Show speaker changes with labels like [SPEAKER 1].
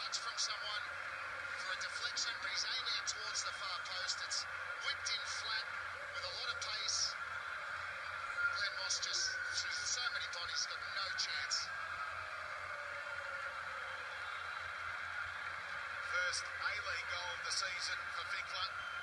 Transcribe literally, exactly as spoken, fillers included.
[SPEAKER 1] touch from someone for a deflection, but he's aiming it towards the far post. It's whipped in flat with a lot of pace. Glenn Moss just, through so many bodies, got no chance. First A-League goal of the season for Finkler.